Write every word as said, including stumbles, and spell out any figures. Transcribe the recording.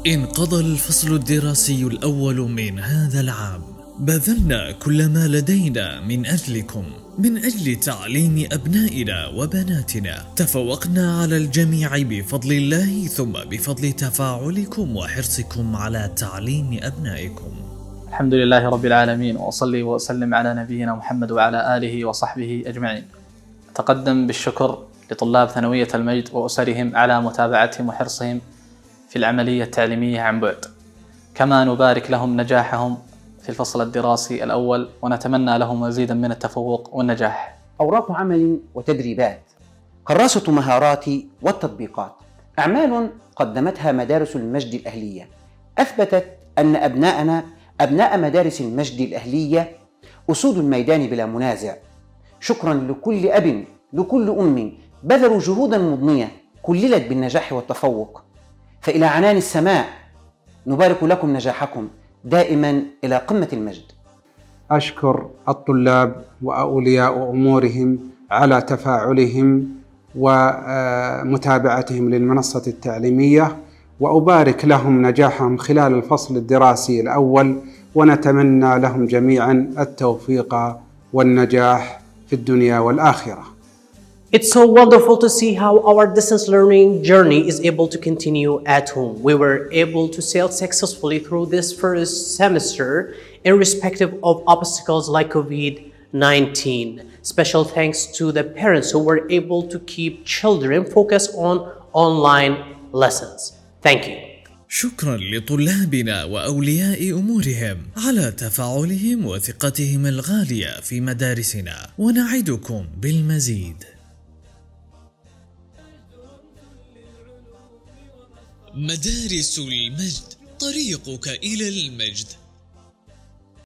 انقضى الفصل الدراسي الأول من هذا العام. بذلنا كل ما لدينا من أجلكم، من أجل تعليم أبنائنا وبناتنا. تفوقنا على الجميع بفضل الله، ثم بفضل تفاعلكم وحرصكم على تعليم أبنائكم. الحمد لله رب العالمين، وأصلي وأسلم على نبينا محمد وعلى آله وصحبه أجمعين. أتقدم بالشكر لطلاب ثانوية المجد وأسرهم على متابعتهم وحرصهم في العملية التعليمية عن بعد، كما نبارك لهم نجاحهم في الفصل الدراسي الأول، ونتمنى لهم مزيدا من التفوق والنجاح. أوراق عمل وتدريبات، كراسة مهارات والتطبيقات، أعمال قدمتها مدارس المجد الأهلية أثبتت أن أبناءنا أبناء مدارس المجد الأهلية أسود الميدان بلا منازع. شكرا لكل أب، لكل أم بذلوا جهودا مضنية كللت بالنجاح والتفوق، فإلى عنان السماء نبارك لكم نجاحكم دائما إلى قمة المجد. أشكر الطلاب وأولياء أمورهم على تفاعلهم ومتابعتهم للمنصة التعليمية، وأبارك لهم نجاحهم خلال الفصل الدراسي الأول، ونتمنى لهم جميعا التوفيق والنجاح في الدنيا والآخرة. It's so wonderful to see how our distance learning journey is able to continue at home. We were able to sail successfully through this first semester irrespective of obstacles like COVID nineteen. Special thanks to the parents who were able to keep children focused on online lessons. Thank you. شكرا لطلابنا وأولياء أمورهم على تفاعلهم وثقتهم الغالية في مدارسنا، ونعدكم بالمزيد. مدارس المجد، طريقك إلى المجد.